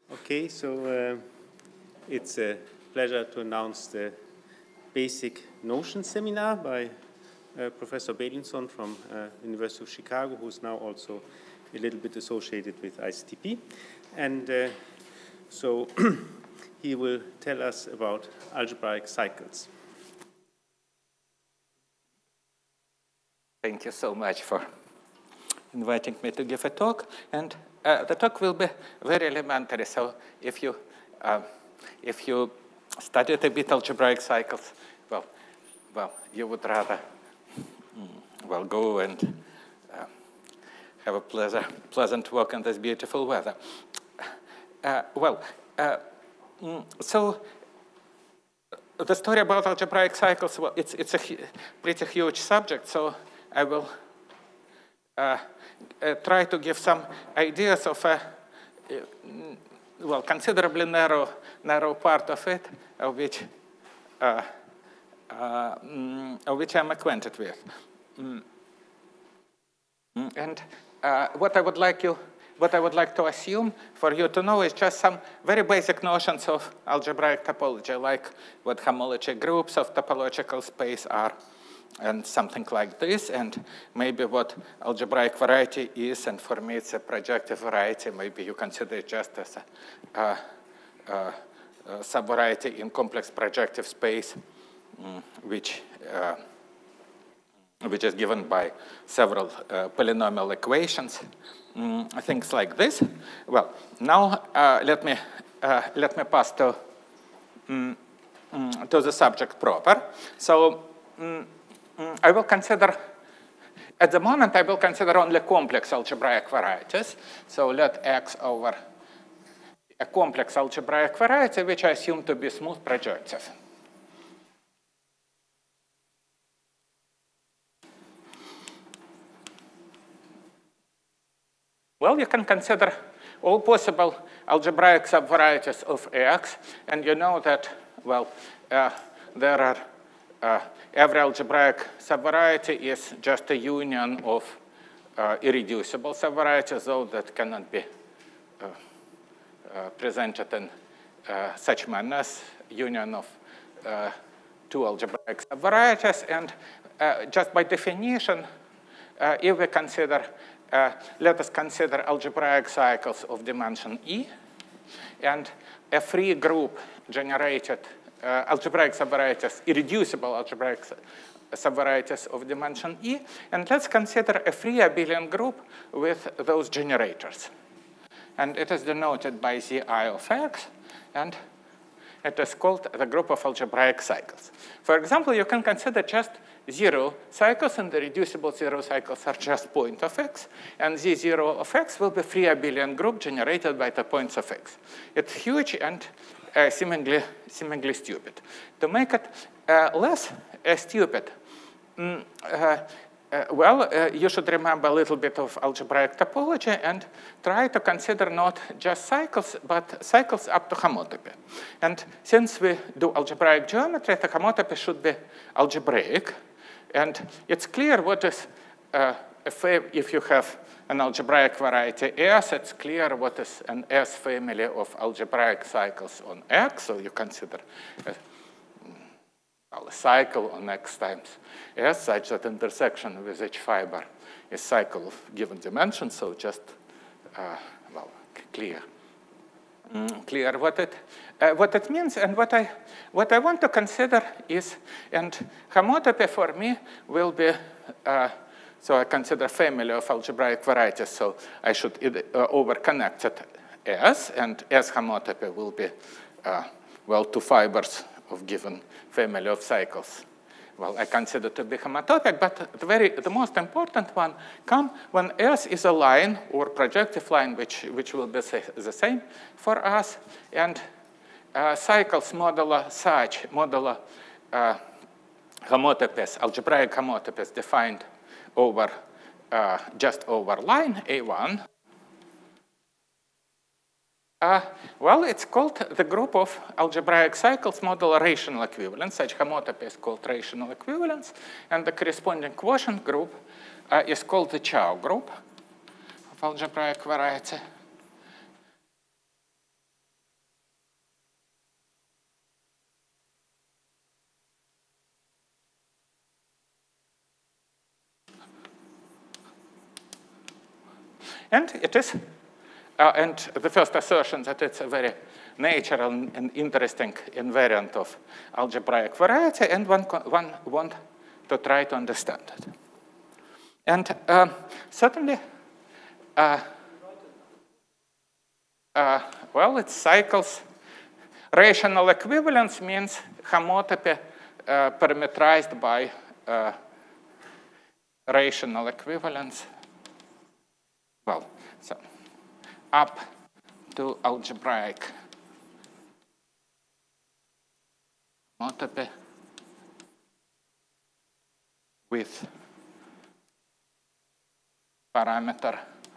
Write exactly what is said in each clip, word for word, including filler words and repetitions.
Okay, so uh, it's a pleasure to announce the Basic Notion seminar by uh, Professor Beilinson from uh, University of Chicago, who's now also a little bit associated with I C T P. And uh, so he will tell us about algebraic cycles. Thank you so much for inviting me to give a talk. And uh, the talk will be very elementary. So if you, uh, if you studied a bit algebraic cycles, well, well, you would rather well go and uh, have a pleasure, pleasant walk in this beautiful weather. Uh, well, uh, so the story about algebraic cycles, well, it's, it's a hu pretty huge subject, so I will uh, uh, try to give some ideas of a, uh, well, considerably narrow, narrow part of it, of which, uh, uh, mm, of which I'm acquainted with. Mm. And uh, what I would like you, what I would like to assume for you to know is just some very basic notions of algebraic topology, like what homology groups of topological space are, and something like this, and maybe what algebraic variety is, and for me it's a projective variety. Maybe you consider it just as a, uh, uh, a subvariety in complex projective space, um, which uh, which is given by several uh, polynomial equations, um, things like this. Well, now uh, let me uh, let me pass to um, um, to the subject proper. So. Um, I will consider, at the moment, I will consider only complex algebraic varieties. So let X over a complex algebraic variety, which I assume to be smooth projective. Well, you can consider all possible algebraic subvarieties of X, and you know that, well, uh, there are Uh, every algebraic subvariety is just a union of uh, irreducible subvarieties, though that cannot be uh, uh, presented in uh, such manner as union of uh, two algebraic subvarieties. And uh, just by definition, uh, if we consider, uh, let us consider algebraic cycles of dimension E, and a free group generated Uh, algebraic subvarieties, irreducible algebraic subvarieties of dimension E. And let's consider a free abelian group with those generators. And it is denoted by Zi of X, and it is called the group of algebraic cycles. For example, you can consider just zero cycles, and the reducible zero cycles are just point of X. And Z zero of X will be free abelian group generated by the points of X. It's huge and Uh, seemingly, seemingly stupid. To make it uh, less uh, stupid, mm, uh, uh, well, uh, you should remember a little bit of algebraic topology and try to consider not just cycles, but cycles up to homotopy. And since we do algebraic geometry, the homotopy should be algebraic. And it's clear what is, uh, if, if you have an algebraic variety S, it's clear what is an S family of algebraic cycles on X. So you consider a, well, a cycle on X times S such that intersection with each fiber is cycle of given dimension. So just, uh, well, clear. Mm, clear what it, uh, what it means. And what I, what I want to consider is, and homotopy for me will be, uh, so I consider family of algebraic varieties, so I should uh, over-connect it S, and S homotopy will be, uh, well, two fibers of given family of cycles. Well, I consider to be homotopic, but the, very, the most important one come when S is a line or projective line, which, which will be the same for us, and uh, cycles modulo such, modulo uh, homotopies, algebraic homotopies defined over, uh, just over line A one. Uh, well, it's called the group of algebraic cycles modulo rational equivalence. Such homotopy is called rational equivalence. And the corresponding quotient group uh, is called the Chow group of algebraic variety. And it is, uh, and the first assertion that it's a very natural and interesting invariant of algebraic variety, and one, one want to try to understand it. And um, certainly, uh, uh, well, it cycles. Rational equivalence means homotopy uh, parametrized by uh, rational equivalence. Well, so up to algebraic homotopy with parameter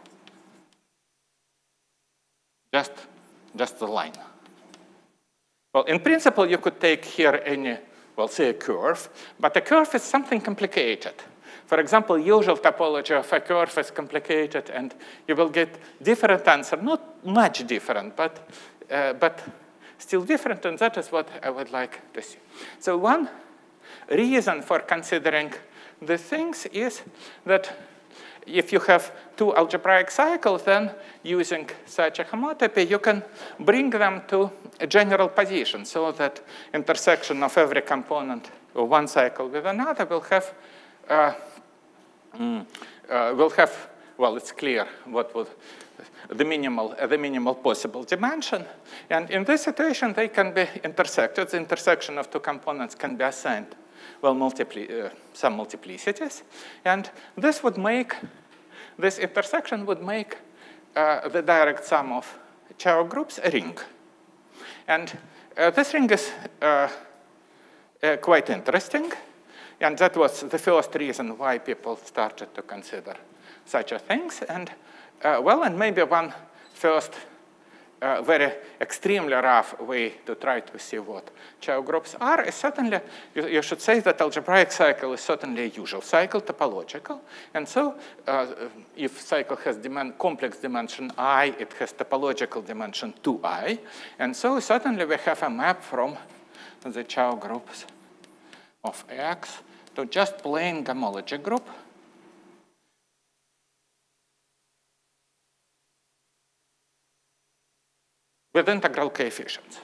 just, just the line. Well, in principle, you could take here any, well, say a curve, but a curve is something complicated. For example, usual topology of a curve is complicated, and you will get different answer, not much different, but, uh, but still different, and that is what I would like to see. So one reason for considering the things is that if you have two algebraic cycles, then using such a homotopy, you can bring them to a general position so that intersection of every component of one cycle with another will have, uh, mm, uh, will have, well, it's clear what would the minimal, uh, the minimal possible dimension. And in this situation, they can be intersected. The intersection of two components can be assigned, well, multipli uh, some multiplicities. And this would make, this intersection would make uh, the direct sum of Chow groups a ring. And uh, this ring is uh, uh, quite interesting. And that was the first reason why people started to consider such a things. And uh, well, and maybe one first uh, very extremely rough way to try to see what Chow groups are is certainly, you, you should say that algebraic cycle is certainly a usual cycle, topological. And so uh, if cycle has dimen complex dimension I, it has topological dimension two I. And so certainly we have a map from the Chow groups of X to just plain homology group. With integral coefficients.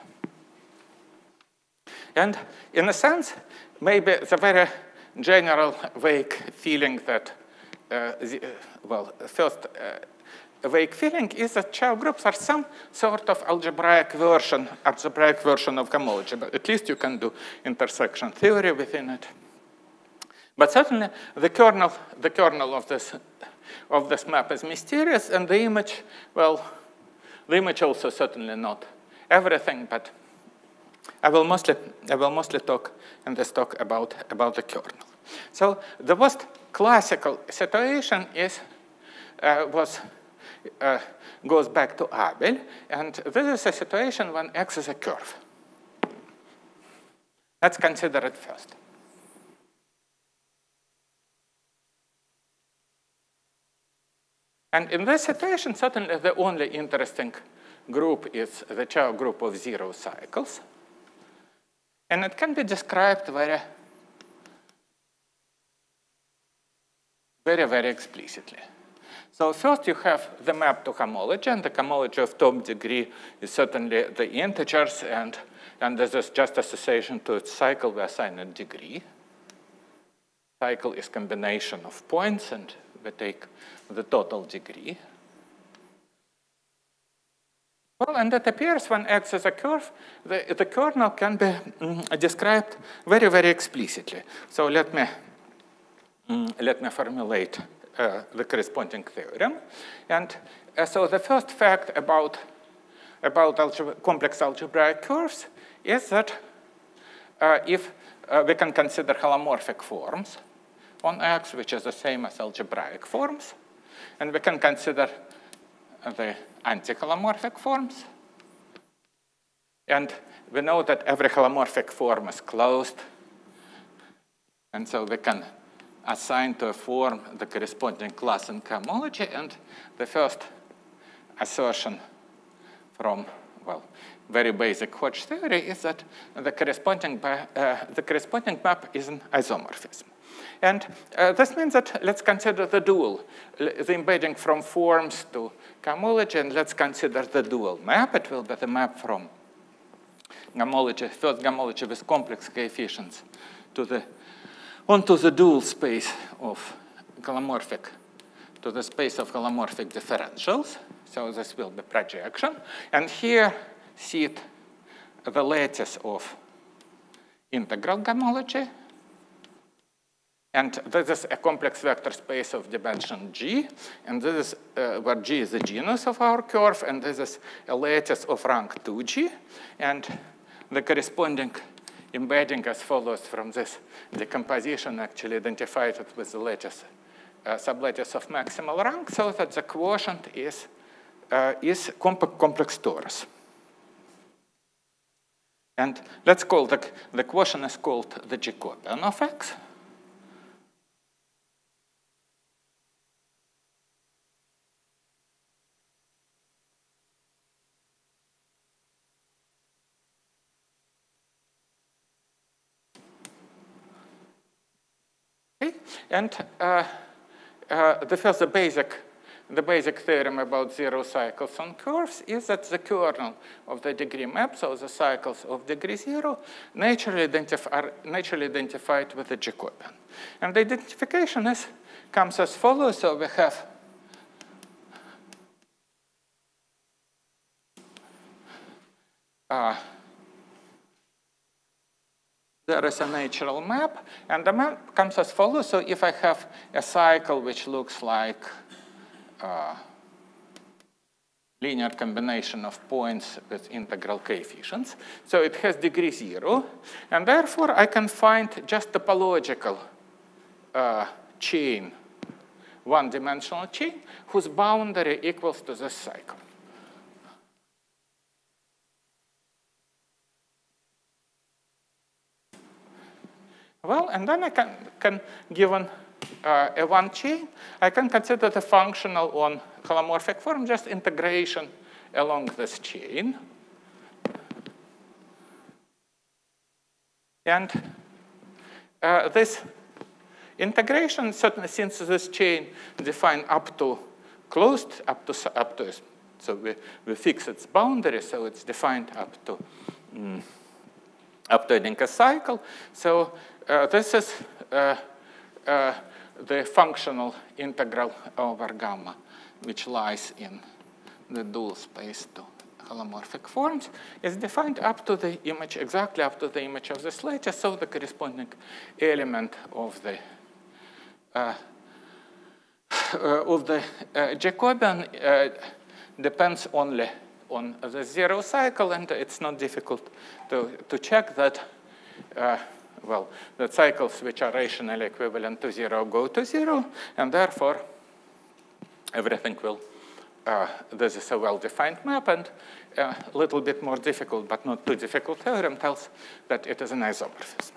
And in a sense, maybe the very general vague feeling that, uh, the, uh, well, first uh, vague feeling is that Chow groups are some sort of algebraic version, algebraic version of homology, but at least you can do intersection theory within it. But certainly the kernel, the kernel of this, of this map is mysterious, and the image, well, the image also certainly not everything, but I will mostly, I will mostly talk in this talk about, about the kernel. So the most classical situation is, uh, was, uh, goes back to Abel, and this is a situation when X is a curve. Let's consider it first. And in this situation, certainly the only interesting group is the Chow group of zero cycles. And it can be described very, very, very explicitly. So first you have the map to homology, and the homology of top degree is certainly the integers, and, and this is just association to its cycle, we assign a degree. Cycle is combination of points, and we take the total degree. Well, and it appears when X is a curve, the, the kernel can be mm, described very, very explicitly. So let me, mm, let me formulate uh, the corresponding theorem. And uh, so the first fact about, about algebra complex algebraic curves is that uh, if uh, we can consider holomorphic forms on X, which is the same as algebraic forms, and we can consider the anti-holomorphic forms. And we know that every holomorphic form is closed, and so we can assign to a form the corresponding class in homology. And the first assertion from, well, very basic Hodge theory is that the corresponding, uh, the corresponding map is an isomorphism. And uh, this means that let's consider the dual, the embedding from forms to homology, and let's consider the dual map. It will be the map from homology, first homology with complex coefficients to the, onto the dual space of holomorphic, to the space of holomorphic differentials. So this will be projection. And here, sit the lattice of integral homology. And this is a complex vector space of dimension G. And this is uh, where G is the genus of our curve. And this is a lattice of rank two G. And the corresponding embedding as follows from this decomposition actually identified it with the lattice, uh, sublattice of maximal rank, so that the quotient is, uh, is comp complex torus. And let's call the, the quotient is called the Jacobian of X. Okay. And uh, uh, the first, the basic, the basic theorem about zero cycles on curves is that the kernel of the degree map, so the cycles of degree zero, naturally identif are naturally identified with the Jacobian. And the identification is, comes as follows. So we have uh, there is a natural map, and the map comes as follows. So if I have a cycle which looks like a linear combination of points with integral coefficients, so it has degree zero, and therefore I can find just topological uh, chain, one-dimensional chain, whose boundary equals to this cycle. Well, and then I can, can given uh, a one chain, I can consider the functional on holomorphic form, just integration along this chain. And uh, this integration, certainly since this chain defined up to closed, up to, up to so we, we fix its boundary, so it's defined up to, mm, up to a cycle. So Uh, this is uh, uh, the functional integral over gamma, which lies in the dual space to holomorphic forms, is defined up to the image, exactly up to the image of this lattice, so the corresponding element of the uh, uh, of the uh, Jacobian uh, depends only on the zero cycle, and it's not difficult to to check that. Uh, Well, the cycles which are rationally equivalent to zero go to zero, and therefore everything will, uh, this is a well-defined map, and a little bit more difficult, but not too difficult theorem tells that it is an isomorphism.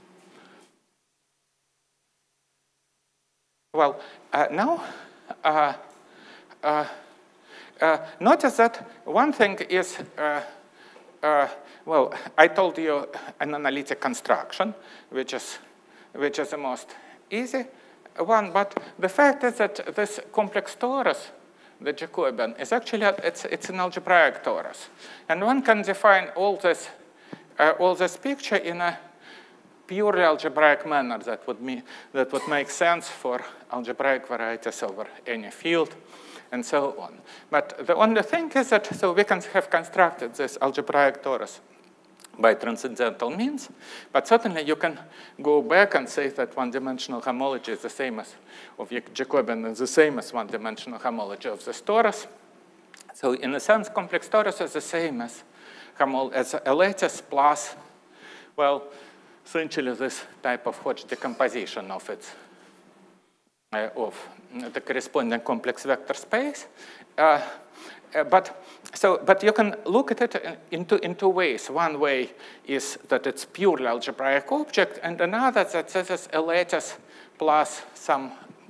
Well, uh, now, uh, uh, uh, notice that one thing is, uh, uh, well, I told you an analytic construction, which is, which is the most easy one, but the fact is that this complex torus, the Jacobian, is actually, a, it's, it's an algebraic torus. And one can define all this, uh, all this picture in a purely algebraic manner that would, mean, that would make sense for algebraic varieties over any field, and so on. But the only thing is that, so we can have constructed this algebraic torus by transcendental means, but certainly you can go back and say that one-dimensional homology is the same as, of Jacobian is the same as one-dimensional homology of this torus. So in a sense, complex torus is the same as, as a lattice plus, well, essentially this type of Hodge decomposition of its, uh, of the corresponding complex vector space. Uh, Uh, but so, but you can look at it in two, in two ways. One way is that it's purely algebraic object, and another that this is a lattice plus some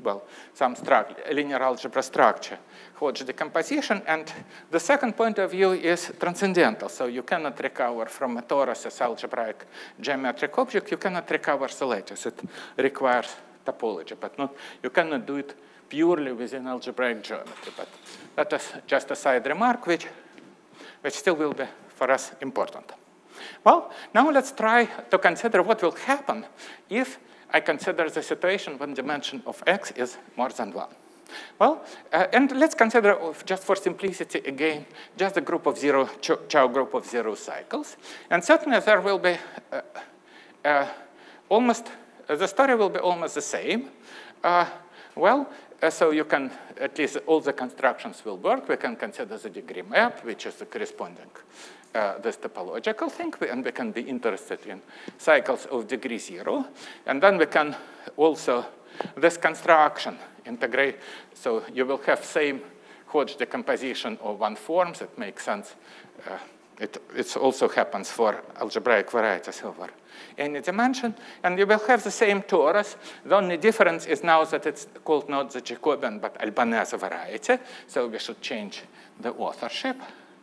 well, some linear algebra structure, Hodge decomposition. And the second point of view is transcendental. So you cannot recover from a torus as algebraic geometric object. You cannot recover the lattice. It requires topology, but not, you cannot do it purely within algebraic geometry. But that is just a side remark, which, which still will be for us important. Well, now let's try to consider what will happen if I consider the situation when dimension of x is more than one. Well, uh, and let's consider, just for simplicity again, just a group of zero, Chow group of zero cycles. And certainly there will be uh, uh, almost, uh, the story will be almost the same. Uh, well, uh, so you can, at least all the constructions will work. We can consider the degree map, which is the corresponding Uh, this topological thing, and we can be interested in cycles of degree zero. And then we can also, this construction integrate, so you will have same Hodge decomposition of one forms. It makes sense. Uh, it it also happens for algebraic varieties over any dimension. And you will have the same torus. The only difference is now that it's called not the Jacobian, but Albanese variety. So we should change the authorship.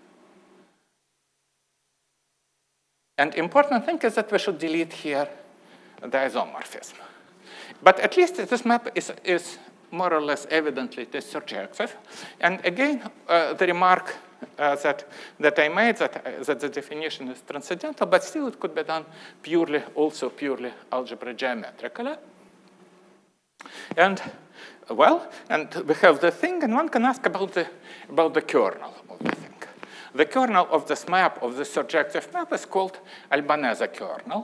And important thing is that we should delete here the isomorphism. But at least this map is, is more or less evidently test surjective. And again, uh, the remark uh, that, that I made, that, uh, that the definition is transcendental, but still it could be done purely, also purely algebra geometrically. And well, and we have the thing, and one can ask about the, about the kernel of the thing. The kernel of this map, of this surjective map, is called Albanese kernel.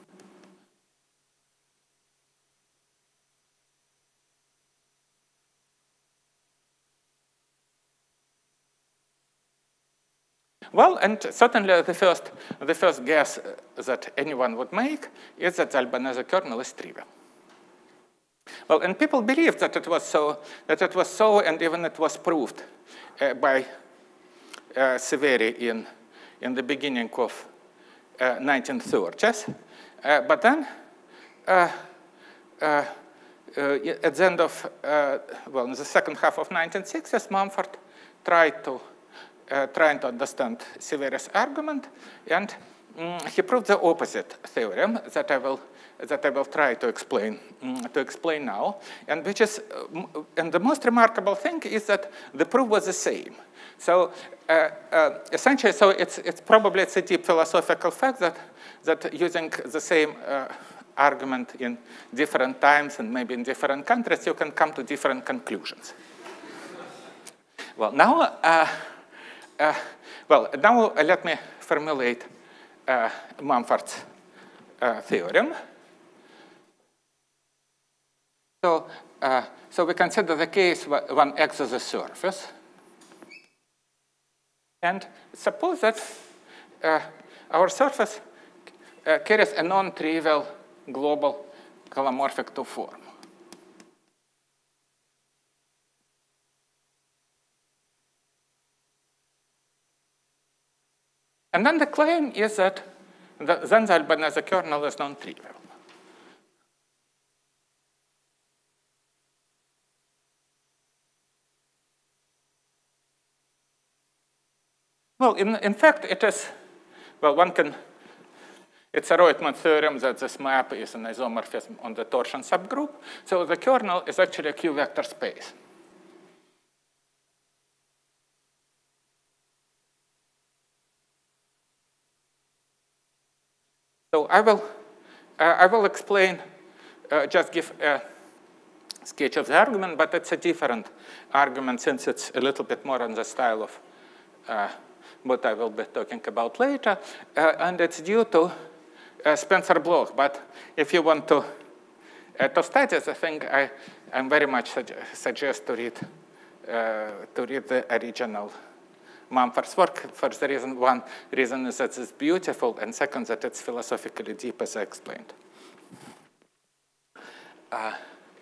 Well, and certainly the first, the first guess that anyone would make is that the Albanese kernel is trivial. Well, and people believed that it was so, that it was so, and even it was proved uh, by Uh, Severi in, in the beginning of uh, nineteen thirties. Uh, but then, uh, uh, uh, at the end of, uh, well, in the second half of nineteen sixties, Mumford tried to, uh, trying to understand Severi's argument, and um, he proved the opposite theorem that I will, that I will try to explain, um, to explain now. And which is, uh, and the most remarkable thing is that the proof was the same. So uh, uh, essentially, so it's, it's probably it's a deep philosophical fact that, that using the same uh, argument in different times and maybe in different countries, you can come to different conclusions. Well, now, uh, uh, well, now uh, let me formulate uh, Mumford's uh, theorem. So, uh, so we consider the case when X is a surface. And suppose that uh, our surface uh, carries a non-trivial global holomorphic two form. And then the claim is that the, then the Albanese kernel is non-trivial. Well, in, in fact, it is, well, one can, it's a Reutemann theorem that this map is an isomorphism on the torsion subgroup. So the kernel is actually a Q-vector space. So I will, uh, I will explain, uh, just give a sketch of the argument, but it's a different argument since it's a little bit more on the style of uh, what I will be talking about later, uh, and it's due to uh, Spencer-Bloch. But if you want to, uh, to study the thing, I I'm very much su suggest to read uh, to read the original Mumford's work. For the reason, one reason is that it's beautiful, and second, that it's philosophically deep, as I explained. Uh,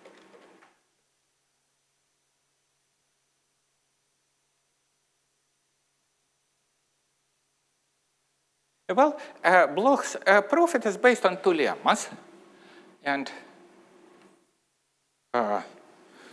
Well, uh, Bloch's uh, proof it is based on two lemmas, and uh,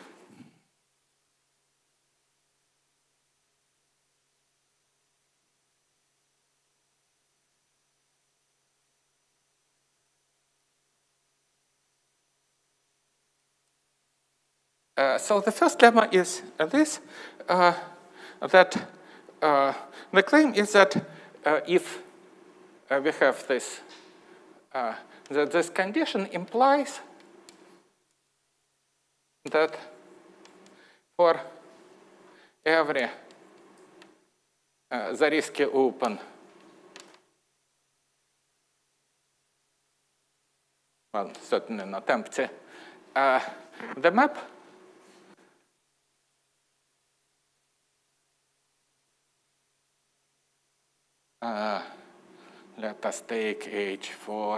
Uh, so the first lemma is uh, this, uh, that uh, the claim is that uh, if uh, we have this, uh, that this condition implies that for every uh, Zariski open, well, certainly not empty, uh, the map uh, let us take H four.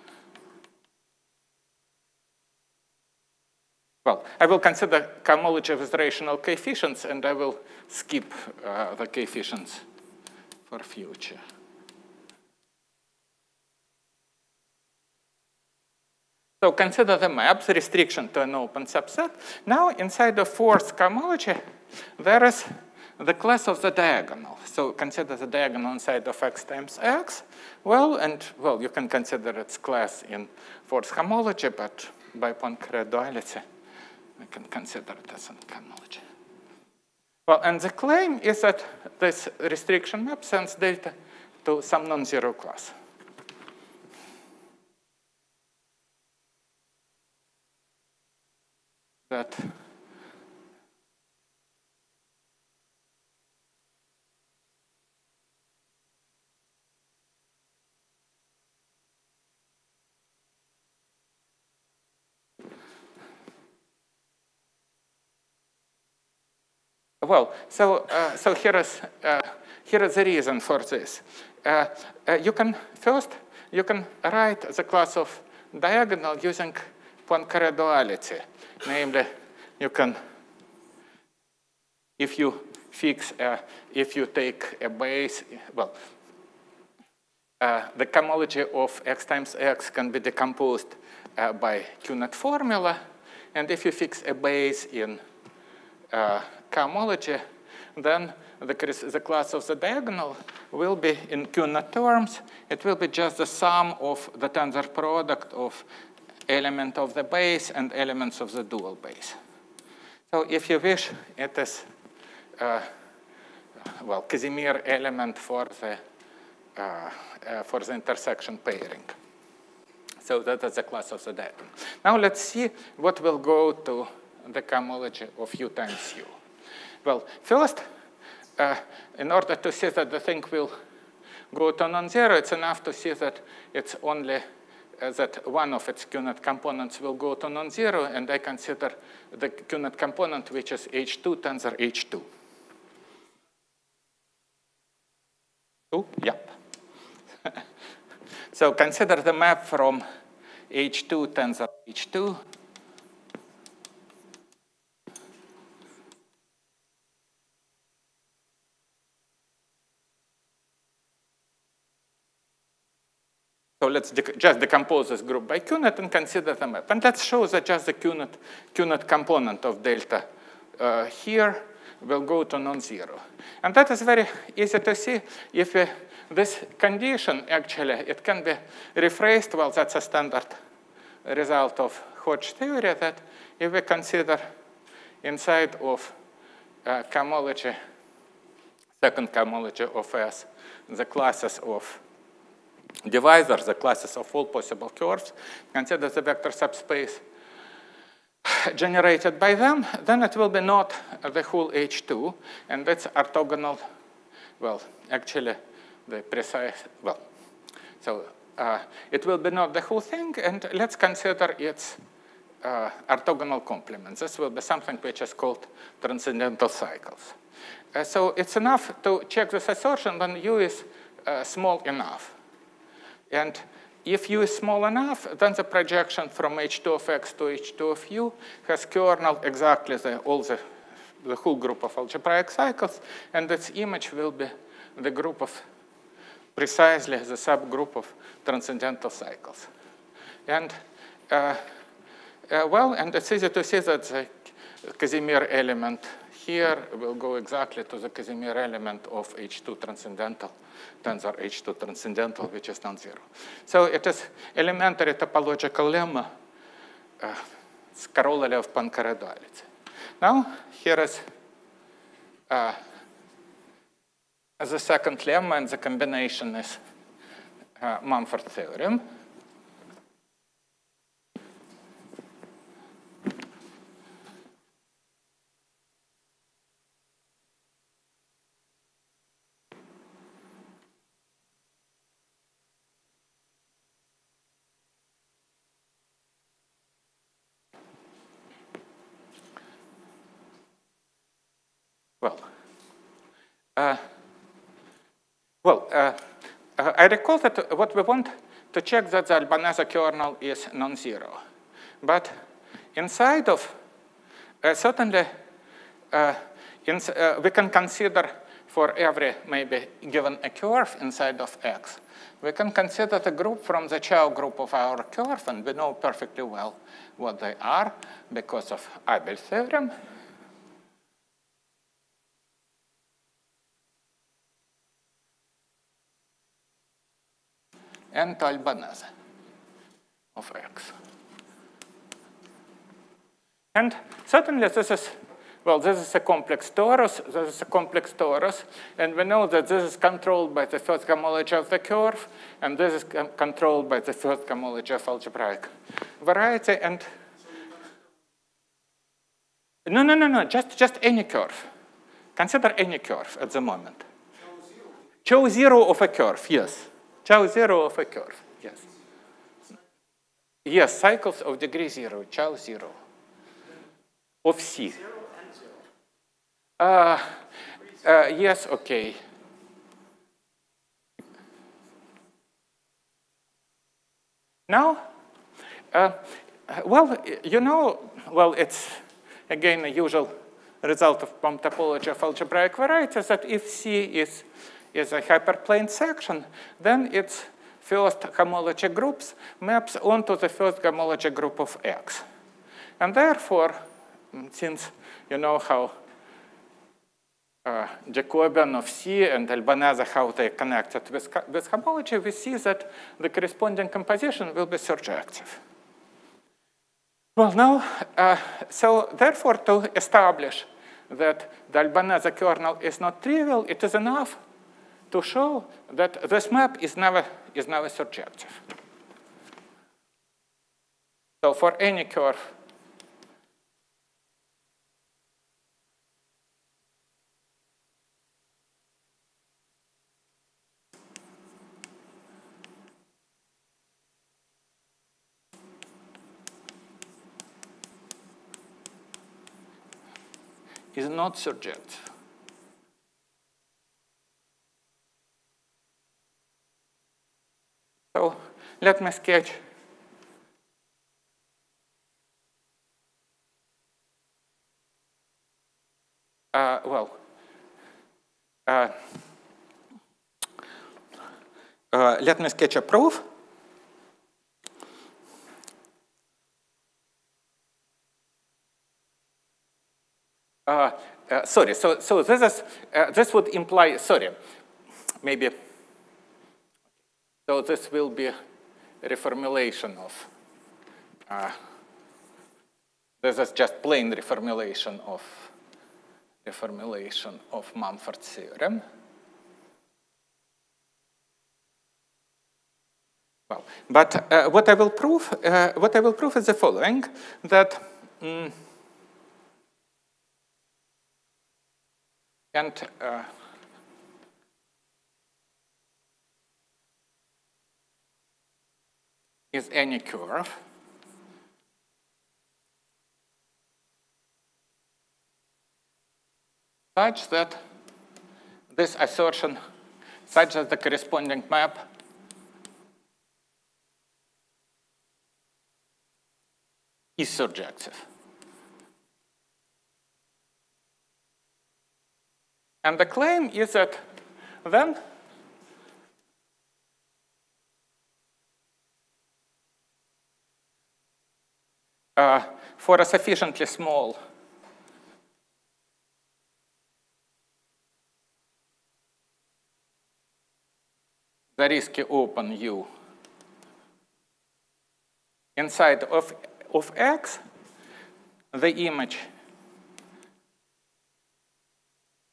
Well, I will consider cohomology with rational coefficients, and I will skip uh, the coefficients for future. So consider the maps, restriction to an open subset. Now, inside the fourth cohomology, there is the class of the diagonal. So consider the diagonal inside of x times x. Well, and well, you can consider its class in fourth homology, but by Poincare duality, we can consider it as an cohomology. Well, and the claim is that this restriction map sends delta to some non-zero class. That well, so uh, so here is uh, here is the reason for this. Uh, uh, you can first you can write the class of diagonal using Poincare duality. Namely, you can, if you fix, uh, if you take a base, well, uh, the cohomology of x times x can be decomposed uh, by Q-net formula, and if you fix a base in uh, cohomology, then the, the class of the diagonal will be in Q-net terms. It will be just the sum of the tensor product of element of the base and elements of the dual base. So if you wish, it is, uh, well, Casimir element for the, uh, uh, for the intersection pairing. So that is the class of the diagonal. Now let's see what will go to the cohomology of U times U. Well, first, uh, in order to see that the thing will go to non-zero, it's enough to see that it's only Uh, that one of its Q-net components will go to non-zero, and I consider the Q-net component, which is H two tensor H two. Oh, yep. So consider the map from H two tensor H two. So let's de just decompose this group by Q-net and consider the map. And let's show that just the Q-net Q-net component of delta uh, here will go to non-zero. And that is very easy to see. If we, this condition, actually, it can be rephrased. Well, that's a standard result of Hodge theory, that if we consider inside of uh, cohomology, second cohomology of S, the classes of divisors, the classes of all possible curves, consider the vector subspace generated by them, then it will be not the whole H two, and that's orthogonal, well, actually, the precise, well, so uh, it will be not the whole thing, and let's consider its uh, orthogonal complement. This will be something which is called transcendental cycles. Uh, so it's enough to check this assertion when U is uh, small enough. And if U is small enough, then the projection from H two of x to H two of U has kernel exactly the, all the, the whole group of algebraic cycles, and its image will be the group of, precisely the subgroup of transcendental cycles. And uh, uh, well, and it's easy to see that the Casimir element here will go exactly to the Casimir element of H two transcendental, tensor H two transcendental, which is non-zero. So it is elementary topological lemma, uh, it's corollary of Poincare duality. Now, here is uh, the second lemma, and the combination is uh, Mumford theorem. Well, uh, well, uh, uh, I recall that what we want to check that the Albanese kernel is non-zero. But inside of, uh, certainly, uh, in, uh, we can consider for every maybe given a curve inside of X, we can consider the group from the Chow group of our curve, and we know perfectly well what they are because of Abel theorem. And Albanese of X. And certainly this is, well, this is a complex torus, this is a complex torus, and we know that this is controlled by the first homology of the curve, and this is controlled by the first homology of algebraic variety, and no, no, no, no, just, just any curve. Consider any curve at the moment. Chow zero of a curve, yes. Chow zero of a curve, yes. Yes, cycles of degree zero, Chow zero of C. Uh, uh, yes, okay. Now, uh, well, you know, well, it's again a usual result of Pom topology of algebraic varieties that if C is is a hyperplane section, then its first homology groups maps onto the first homology group of X. And therefore, since you know how uh, Jacobian of C and Albanese, how they connected with, with homology, we see that the corresponding composition will be surjective. Well, now, uh, so therefore, to establish that the Albanese kernel is not trivial, it is enough to show that this map is never, is never surjective. So for any curve, is not surjective. So let me sketch uh, well, uh, uh, let me sketch a proof. Uh, uh, sorry, so so this is uh, this would imply sorry, maybe. So this will be a reformulation of, uh, this is just plain reformulation of, reformulation of Mumford theorem. Well, but uh, what I will prove, uh, what I will prove is the following, that, um, and uh, is any curve such that this assertion, such that the corresponding map is surjective. And the claim is that then Uh, for a sufficiently small Zariski open U inside of, of X, the image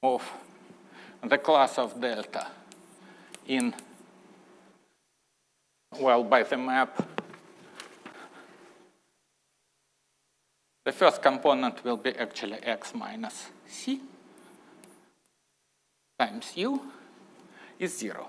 of the class of delta in, well, by the map, the first component will be actually x minus c times u is zero.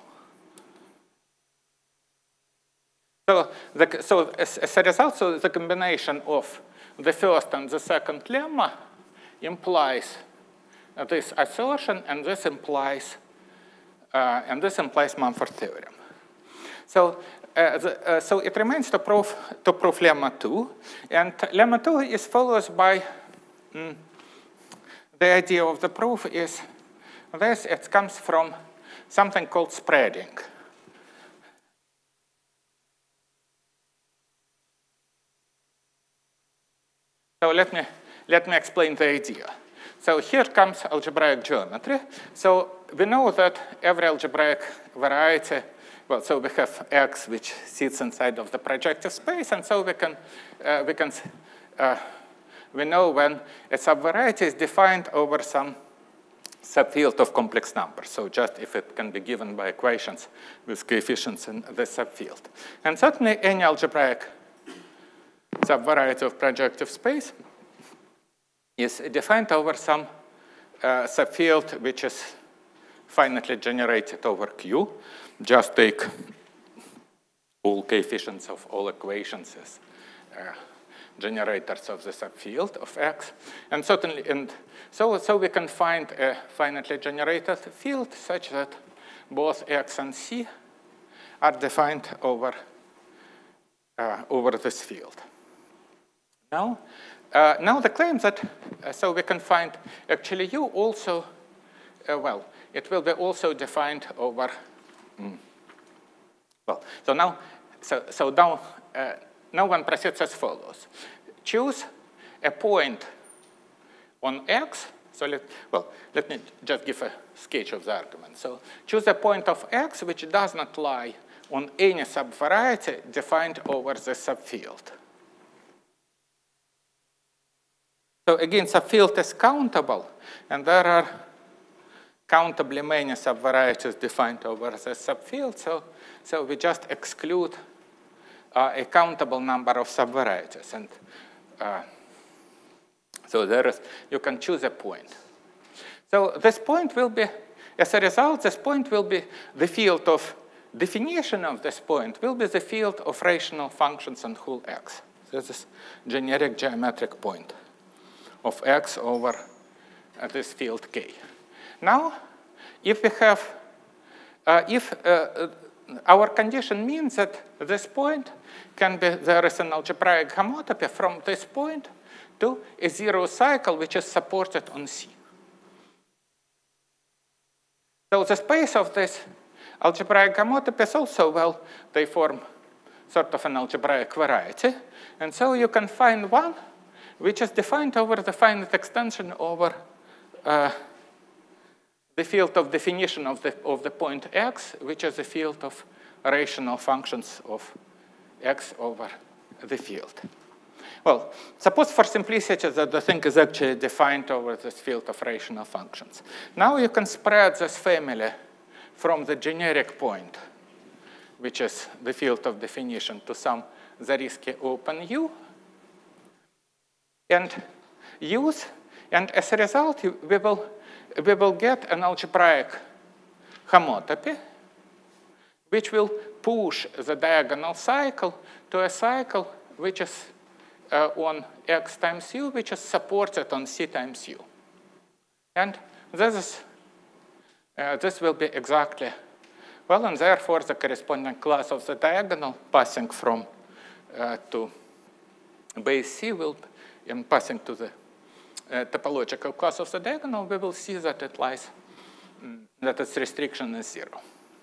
So, the, so as, as a result, so the combination of the first and the second lemma implies uh, this assertion, and this implies uh, and this implies Mumford theorem. So, uh, the, uh, so it remains to prove to prove lemma two, and lemma two is followed by mm, the idea of the proof is this. It comes from something called spreading. So let me, let me explain the idea. So here comes algebraic geometry. So we know that every algebraic variety, well, so we have X which sits inside of the projective space, and so we can, uh, we can, uh, we know when a subvariety is defined over some subfield of complex numbers. So just if it can be given by equations with coefficients in the subfield. And certainly any algebraic subvariety of projective space is defined over some uh, subfield which is finitely generated over Q. Just take all coefficients of all equations as uh, generators of the subfield of X. And certainly, and so, so we can find a finitely generated field such that both X and C are defined over, uh, over this field. Now, uh, now the claim that, uh, so we can find actually U also, uh, well, it will be also defined over, mm, well, so now, so, so now, uh, now one proceeds as follows. Choose a point on X, so let, well, let me just give a sketch of the argument. So choose a point of X which does not lie on any subvariety defined over the subfield. So again, subfield is countable, and there are countably many subvarieties defined over the subfield, so, so we just exclude uh, a countable number of subvarieties. And uh, so there is, you can choose a point. So this point will be, as a result, this point will be the field of definition of this point will be the field of rational functions on whole X. This is generic geometric point of X over uh, this field K. Now, if we have, uh, if uh, our condition means that this point can be, there is an algebraic homotopy from this point to a zero cycle which is supported on C. So the space of this algebraic homotopy also, well, they form sort of an algebraic variety. And so you can find one which is defined over the finite extension over uh, the field of definition of the, of the point X, which is the field of rational functions of X over the field. Well, suppose for simplicity that the thing is actually defined over this field of rational functions. Now you can spread this family from the generic point, which is the field of definition, to some Zariski open U, and use, and as a result, we will, we will get an algebraic homotopy, which will push the diagonal cycle to a cycle which is uh, on X times U, which is supported on C times U. And this is, uh, this will be exactly, well, and therefore the corresponding class of the diagonal passing from uh, to base C will, in passing to the uh, topological class of the diagonal, we will see that it lies, mm, that its restriction is zero.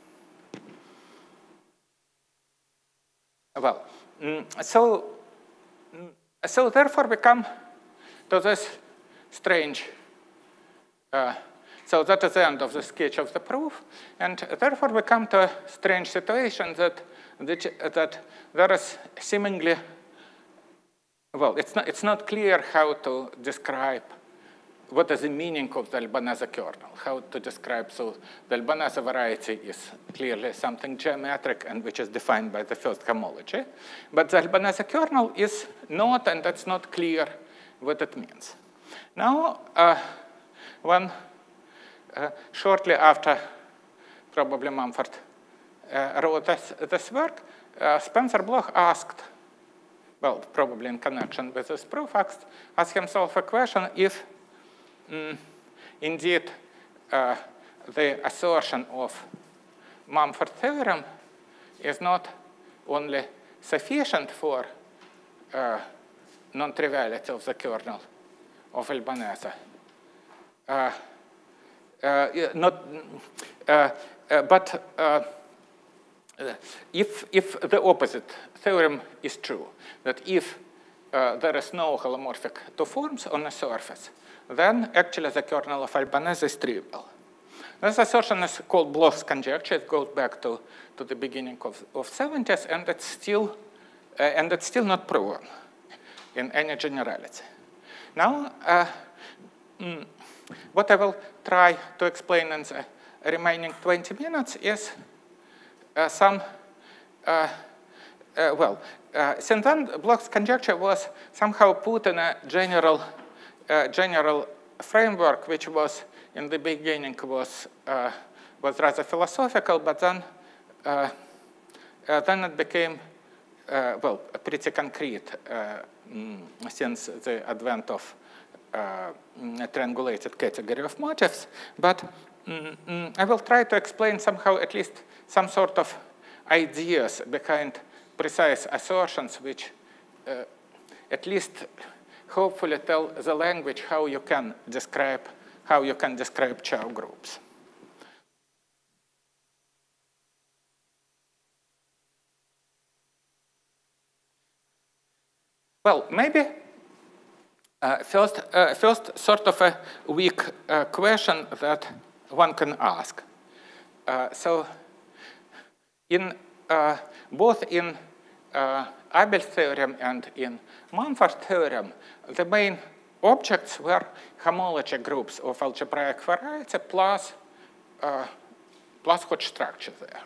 Well, mm, so, mm, so therefore we come to this strange, uh, so that is the end of the sketch of the proof, and therefore we come to a strange situation that, that, that there is seemingly, well, it's not, it's not clear how to describe what is the meaning of the Albanese kernel, how to describe. So the Albanese variety is clearly something geometric and which is defined by the first homology. But the Albanese kernel is not, and that's not clear what it means. Now, uh, when uh, shortly after probably Mumford uh, wrote this, this work, uh, Spencer Bloch asked, well, probably in connection with this proof, asked, asked himself a question if mm, indeed uh, the assertion of Mumford theorem is not only sufficient for uh, non-triviality of the kernel of Albanese, uh, uh, not, uh, uh, but uh, if, if the opposite theorem is true, that if uh, there is no holomorphic two forms on a surface, then actually the kernel of Albanese is trivial. This assertion is called Bloch's conjecture. It goes back to, to the beginning of, of seventies, and it's still uh, and it's still not proven in any generality. Now, uh, mm, what I will try to explain in the remaining twenty minutes is uh, some, uh, uh, well, uh, since then Bloch's conjecture was somehow put in a general, uh, general framework, which was in the beginning was, uh, was rather philosophical, but then, uh, uh, then it became, uh, well, pretty concrete uh, mm, since the advent of uh, a triangulated category of motifs. But mm, mm, I will try to explain somehow at least some sort of ideas behind precise assertions which uh, at least hopefully tell the language how you can describe how you can describe Chow groups. Well, maybe uh, first, uh, first sort of a weak uh, question that one can ask. Uh, so, in uh, both in uh, Abel's theorem and in Mumford theorem, the main objects were homology groups of algebraic variety plus, uh, plus Hodge structure there.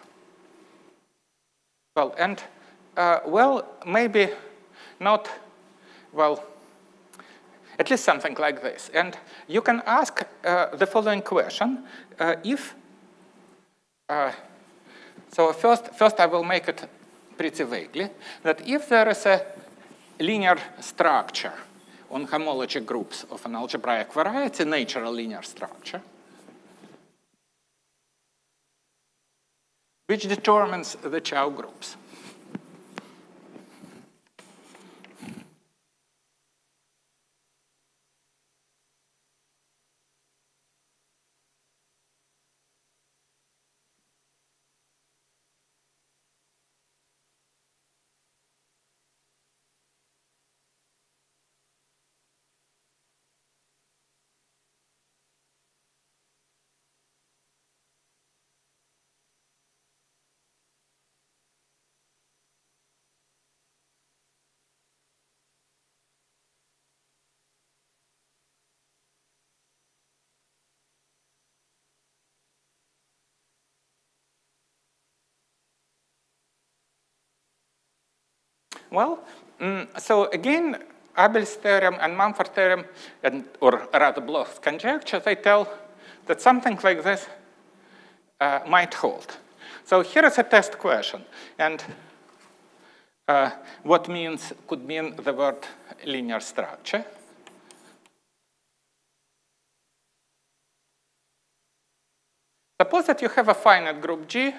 Well, and, uh, well, maybe not, well, at least something like this. And you can ask uh, the following question. Uh, if, uh, so first, first I will make it pretty vaguely, that if there is a linear structure on homology groups of an algebraic variety, natural linear structure, which determines the Chow groups. Well, mm, so again, Abel's theorem and Mumford theorem, and, or rather Bloch's conjecture, they tell that something like this uh, might hold. So here is a test question. And uh, what means could mean the word linear structure. Suppose that you have a finite group G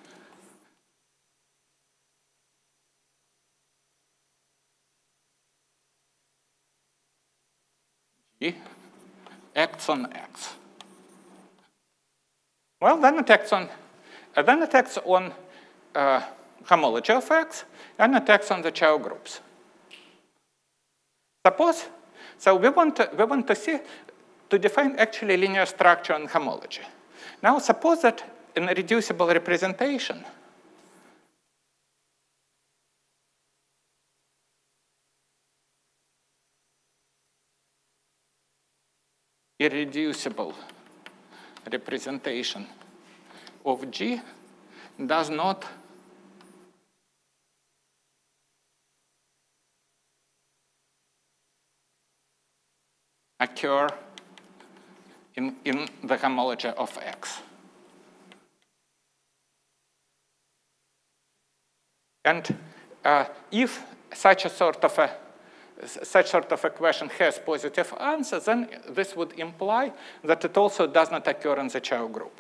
G acts on X. Well, then it acts on, uh, then it acts on uh, homology of X, and it acts on the Chow groups. Suppose, so we want to, we want to see, to define actually linear structure and homology. Now, suppose that in a reducible representation, irreducible representation of G does not occur in, in the homology of X. And uh, if such a sort of a such sort of a question has positive answer, then this would imply that it also does not occur in the Chow group.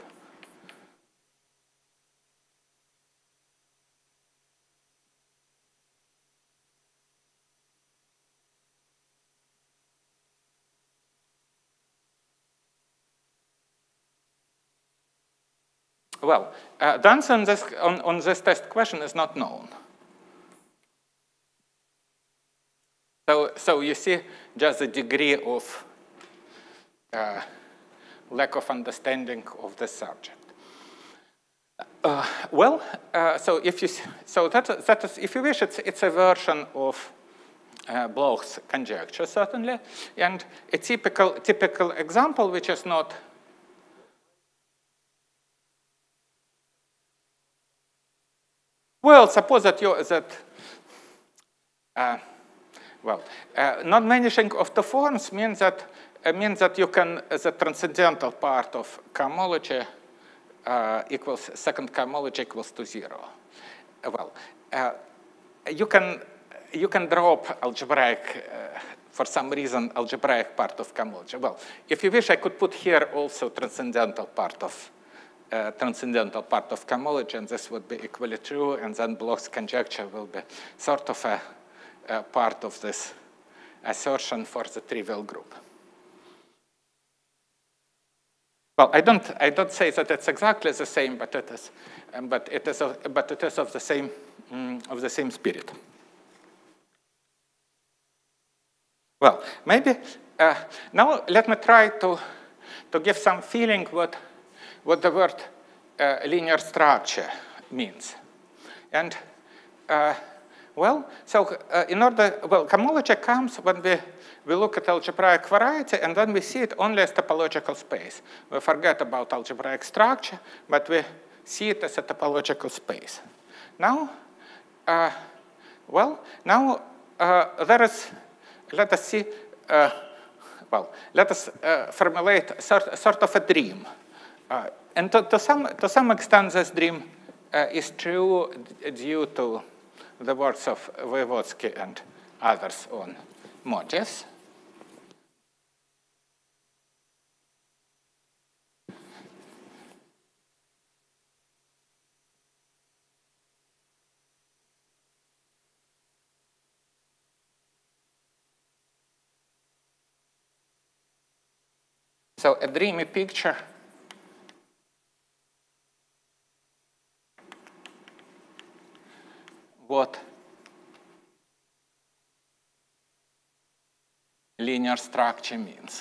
Well, uh, the answer on this, on, on this test question is not known. So, so you see just the degree of uh, lack of understanding of the subject. Uh, well, uh, so if you so that that is, if you wish, it's it's a version of uh, Bloch's conjecture certainly, and a typical typical example which is not. Well, suppose that you that. Uh, Well, uh, non-vanishing of the forms means that uh, means that you can uh, the transcendental part of cohomology uh, equals second cohomology equals to zero. Uh, well, uh, you can you can drop algebraic uh, for some reason algebraic part of cohomology. Well, if you wish, I could put here also transcendental part of uh, transcendental part of cohomology, and this would be equally true, and then Bloch's conjecture will be sort of a Uh, part of this assertion for the trivial group. Well, I don't, I don't say that it's exactly the same, but it is, um, but it is, of, but it is of the same, um, of the same spirit. Well, maybe uh, now let me try to to give some feeling what what the word uh, linear structure means, and. Uh, Well, so uh, in order, well, cohomology comes when we, we look at algebraic variety, and then we see it only as topological space. We forget about algebraic structure, but we see it as a topological space. Now, uh, well, now uh, there is, let us see, uh, well, let us uh, formulate sort, sort of a dream. Uh, and to, to, some, to some extent, this dream uh, is true due to the works of Voevodsky and others on motifs. So a dreamy picture what linear structure means.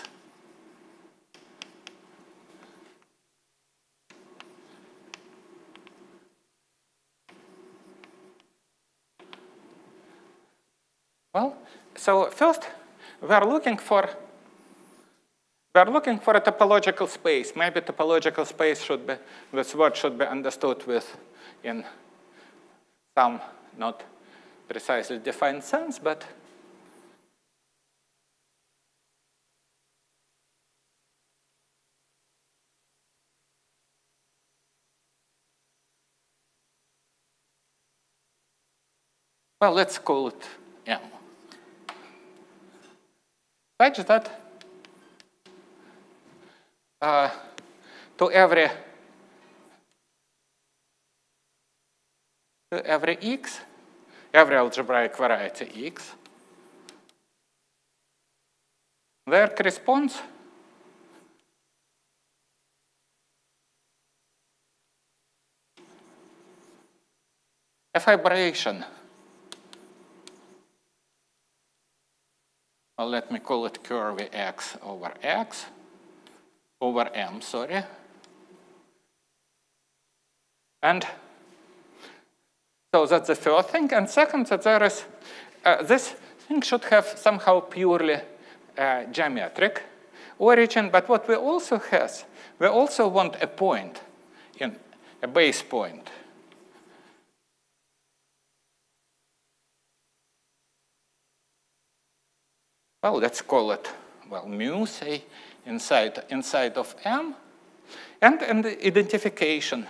Well, so first we are looking for we are looking for a topological space. Maybe topological space should be this word should be understood with in some not precisely defined sense, but well, let's call it M. Such that uh, to every to every x, every algebraic variety x, there corresponds a fibration. Well, let me call it curvy x over x over M, sorry. And so that's the first thing. And second, that there is, uh, this thing should have somehow purely uh, geometric. origin, but what we also have, we also want a point, in a base point. Well, let's call it, well, mu, say, inside, inside of M, and, and the identification.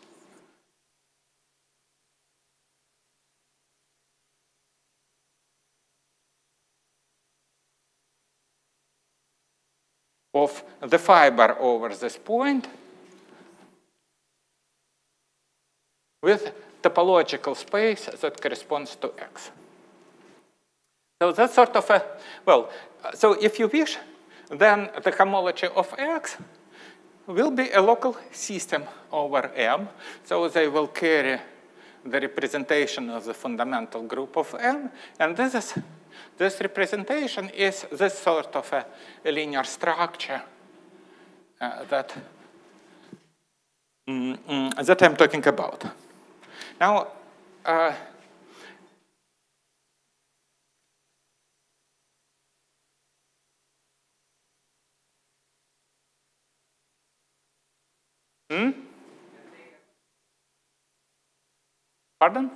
Of the fiber over this point with topological space that corresponds to X. So that's sort of a, well, so if you wish, then the homology of X will be a local system over M. So they will carry the representation of the fundamental group of M. And this is, this representation is this sort of a, a linear structure uh, that, mm, mm, that I'm talking about. Now, uh, Hmm? Pardon?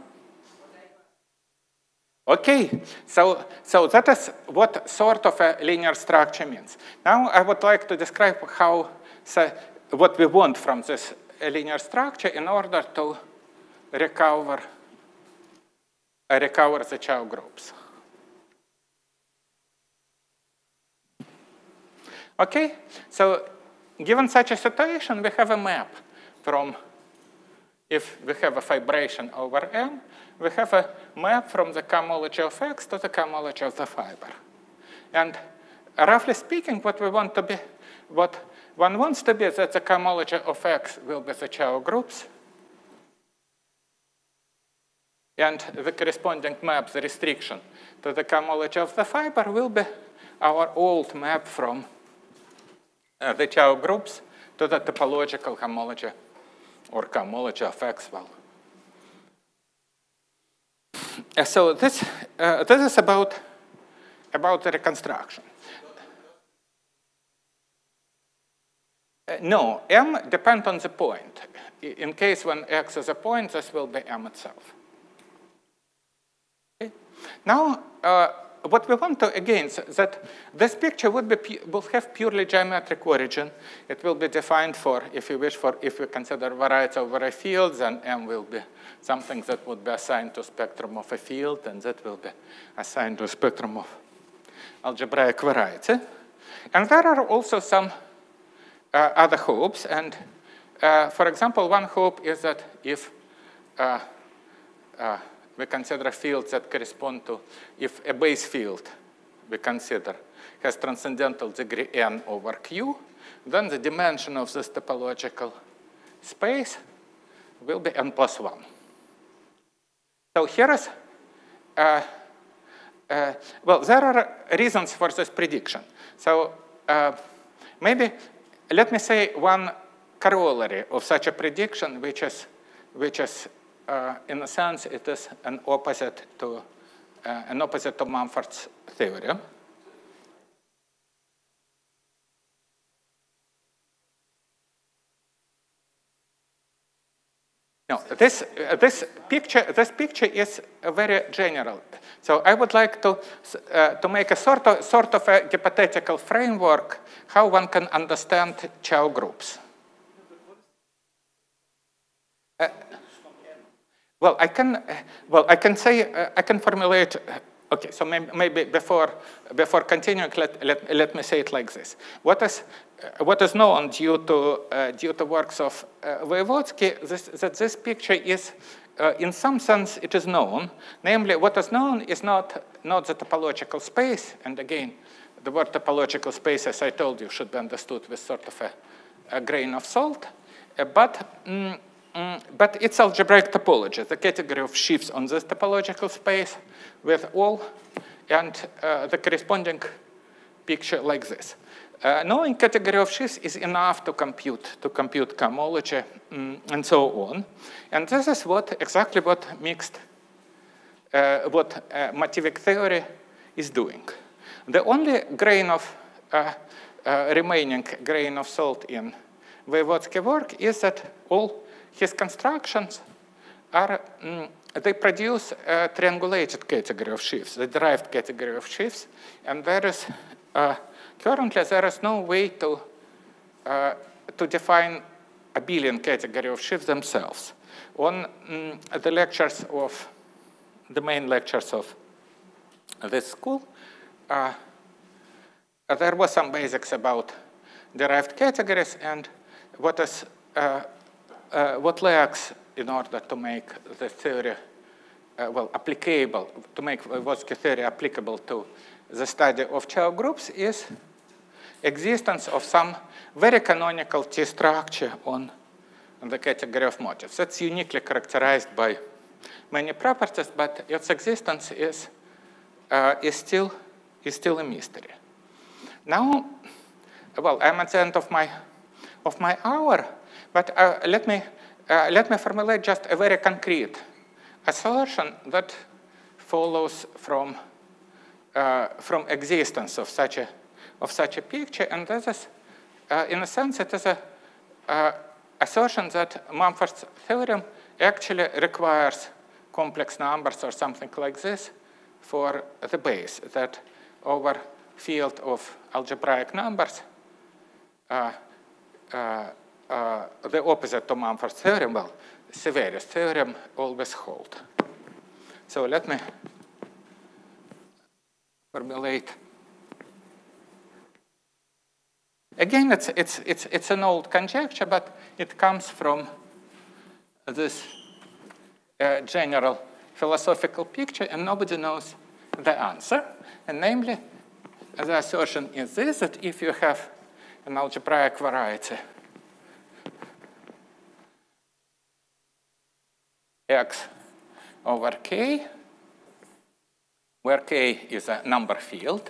Okay, so, so that is what sort of a linear structure means. Now I would like to describe how, so what we want from this linear structure in order to recover, uh, recover the Chow groups. Okay, so given such a situation, we have a map from, if we have a fibration over M, we have a map from the cohomology of X to the cohomology of the fiber. And roughly speaking, what we want to be, what one wants to be is that the cohomology of X will be the Chow groups. And the corresponding map, the restriction to the cohomology of the fiber will be our old map from Uh, the Chow groups to the topological homology or cohomology of X. Well, uh, so this uh, this is about about the reconstruction. Uh, no, M depends on the point. In case when X is a point, this will be M itself. Okay. Now. Uh, What we want to, again, so that this picture would be, will have purely geometric origin. It will be defined for, if you wish, for if we consider variety of array fields, and M will be something that would be assigned to spectrum of a field, and that will be assigned to a spectrum of algebraic variety. And there are also some uh, other hopes. And uh, for example, one hope is that if uh, uh, we consider fields that correspond to, if a base field we consider has transcendental degree n over q, then the dimension of this topological space will be n plus one. So here is, uh, uh, well, there are reasons for this prediction. So uh, maybe let me say one corollary of such a prediction, which is, which is Uh, in a sense, it is an opposite to uh, an opposite to Mumford's theorem. No, this uh, this picture this picture is uh, very general. So I would like to uh, to make a sort of sort of a hypothetical framework how one can understand Chow groups. Uh, Well, I can. Well, I can say. Uh, I can formulate. Uh, okay, so maybe, maybe before before continuing, let, let let me say it like this: What is uh, what is known due to uh, due to works of uh, Voevodsky, this, that this picture is, uh, in some sense, it is known. Namely, what is known is not not the topological space. And again, the word topological space, as I told you, should be understood with sort of a, a grain of salt, uh, but. Mm, Mm, but it's algebraic topology, the category of sheaves on this topological space with all, and uh, the corresponding picture like this. Uh, knowing category of sheaves is enough to compute, to compute cohomology, mm, and so on. And this is what exactly what mixed, uh, what uh, motivic theory is doing. The only grain of, uh, uh, remaining grain of salt in Vygotsky work is that all his constructions are, mm, they produce a triangulated category of sheaves, the derived category of sheaves, and there is, uh, currently there is no way to, uh, to define abelian category of sheaves themselves. On mm, the lectures of, the main lectures of this school, uh, there was some basics about derived categories and what is, uh, uh, what lacks in order to make the theory, uh, well, applicable, to make Vygotsky theory applicable to the study of Chow groups is existence of some very canonical T structure on, on the category of motifs. That's uniquely characterized by many properties, but its existence is, uh, is, still, is still a mystery. Now, well, I'm at the end of my, of my hour, but uh, let, me, uh, let me formulate just a very concrete assertion that follows from, uh, from existence of such a, of such a picture, and this is, uh, in a sense, it is a uh, assertion that Mumford's theorem actually requires complex numbers or something like this for the base, that over field of algebraic numbers, uh, uh, uh, the opposite to Mumford's theorem, well, Severius theorem always hold. So let me formulate. Again, it's, it's, it's, it's an old conjecture, but it comes from this uh, general philosophical picture, and nobody knows the answer. And namely, the assertion is this, that if you have an algebraic variety x over k, where k is a number field,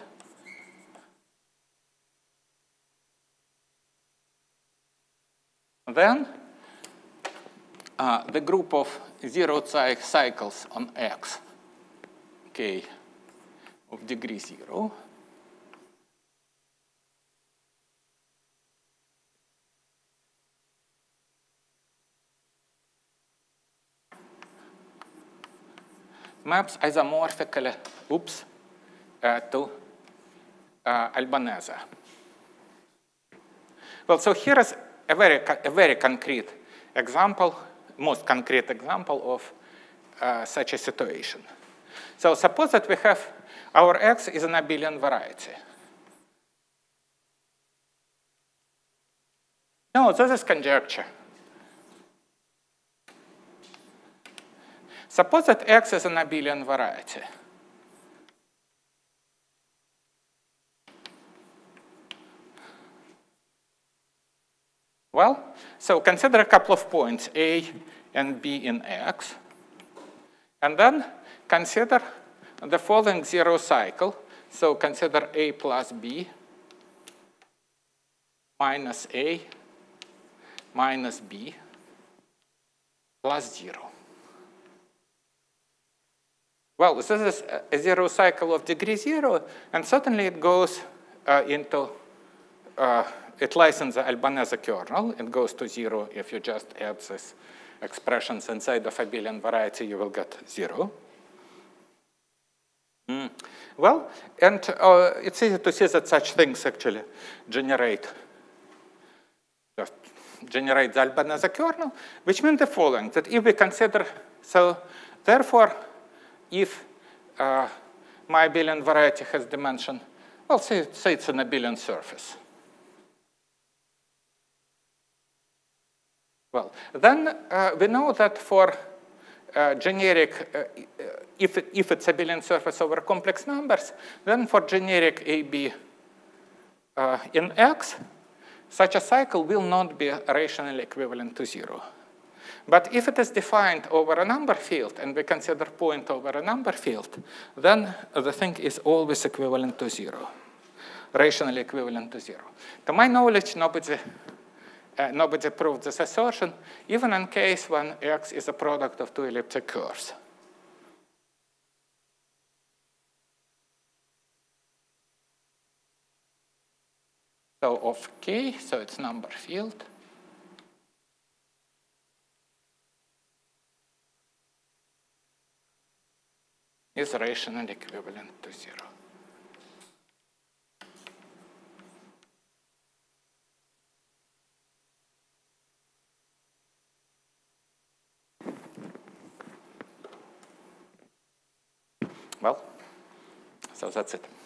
then uh, the group of zero cycles on x, k of degree zero, maps isomorphically, oops, uh, to uh, Albanese. Well, so here is a very, a very concrete example, most concrete example of uh, such a situation. So suppose that we have our x is an abelian variety. No, this is conjecture. Suppose that x is an abelian variety. Well, so consider a couple of points, A and B in X. And then consider the following zero cycle. So consider A plus B minus A minus B plus zero. Well, this is a zero cycle of degree zero, and certainly it goes uh, into, uh, it lies in the Albanese kernel. It goes to zero if you just add these expressions inside of abelian variety, you will get zero. Mm. Well, and uh, it's easy to see that such things actually generate, just generate the Albanese kernel, which means the following, that if we consider, so therefore, if uh, my abelian variety has dimension, well, say, say it's an abelian surface. Well, then uh, we know that for uh, generic, uh, if, it, if it's abelian surface over complex numbers, then for generic A B uh, in X, such a cycle will not be rationally equivalent to zero. But if it is defined over a number field, and we consider point over a number field, then the thing is always equivalent to zero, rationally equivalent to zero. To my knowledge, nobody, uh, nobody proved this assertion, even in case when X is a product of two elliptic curves. So of K, so it's number field. Is rational equivalent to zero. Well, so that's it.